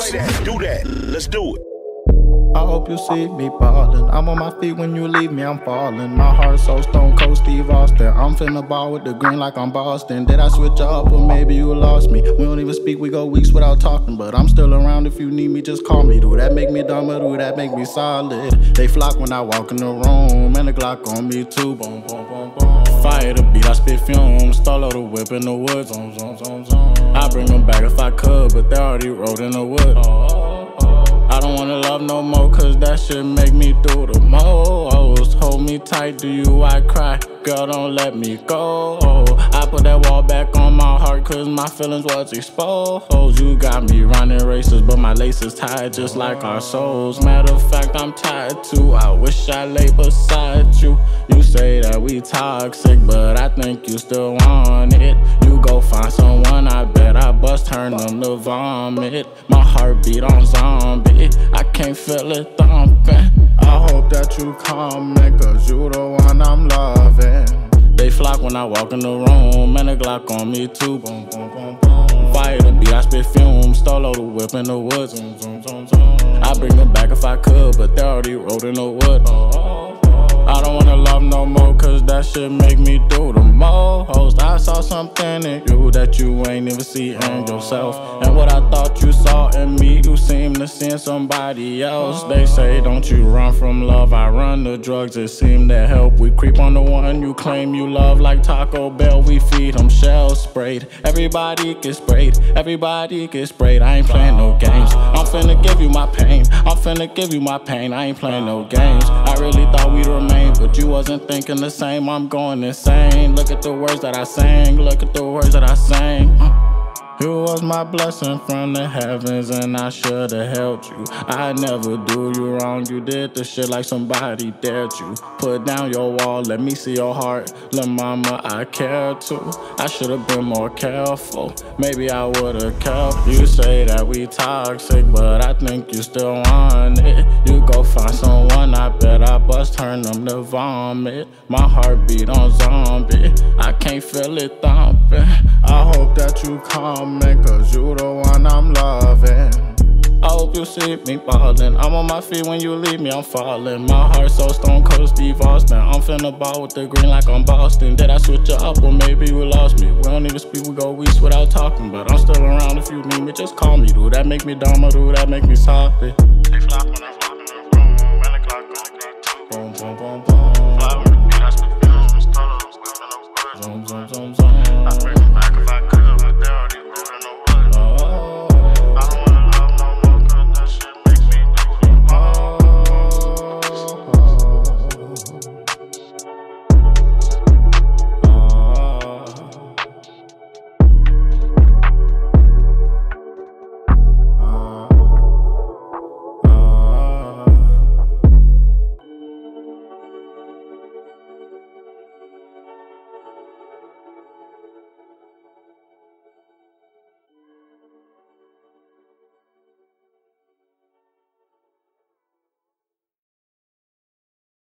Play that, do that, let's do it. I hope you see me ballin'. I'm on my feet when you leave me, I'm fallin'. My heart so stone cold Steve Austin. I'm finna ball with the green like I'm Boston. Did I switch up or maybe you lost me? We don't even speak, we go weeks without talking. But I'm still around if you need me, just call me. Do that make me dumb or do that make me solid? They flock when I walk in the room, and the Glock on me too. Boom, boom, boom, boom. Fire the beat, I spit fumes. Stolo the whip in the woods. Zone, zone, zone, zone. I bring them back if I could, but they already rode in the wood. I don't wanna love no more, cause that shit make me do the most. Hold me tight, do you, I cry. Girl, don't let me go. I put that wall back on my heart, cause my feelings was exposed. You got me running races, but my laces tied just like our souls. Matter of fact, I'm tired too. I wish I lay beside you. You say that we toxic, but I think you still want it. You go find someone, I bet I bust, turn them to vomit. My heartbeat on zombie, I can't feel it thumping. I hope that you coming, cause you the one I'm loving. They flock when I walk in the room, and the Glock on me too. Boom, boom, boom, boom. Fire the beat, I spit fumes. Stolo the whip in the woods. Zoom, zoom, zoom, zoom. I bring them back if I could, but they already rode in the wood. I don't wanna love no more, cause that shit make me do the most. I saw something in you that you ain't even see in yourself. And what I thought you saw in me, you seem to see in somebody else. They say don't you run from love, I run the drugs, it seem to help. We creep on the one you claim you love like Taco Bell, we feed them shell sprayed. Everybody get sprayed, everybody get sprayed. I ain't playing no games, I'm finna give you my pain. I'm finna give you my pain, I ain't playing no games. I really thought we'd remain, but you wasn't thinking the same. I'm going insane. Look at the words that I sang. Look at the words that I sang. You was my blessing from the heavens, and I should've helped you. I never do you wrong. You did the shit like somebody dared you. Put down your wall, let me see your heart. Lil' mama, I care too. I should've been more careful. Maybe I would've kept. You say that we toxic, but I think you still want it. You go find someone, I bet I bust, turn them to vomit. My heartbeat on zombie, I can't feel it thumping. I hope that you coming, cause you the one I'm loving. I hope you see me ballin'. I'm on my feet when you leave me, I'm fallin'. My heart so stone cold Steve Austin. I'm finna ball with the green like I'm Boston. Did I switch you up or maybe you lost me? We don't even speak, we go weeks without talking. But I'm still around if you need me, just call me. Do that make me dumb or do that make me soft? They flop when I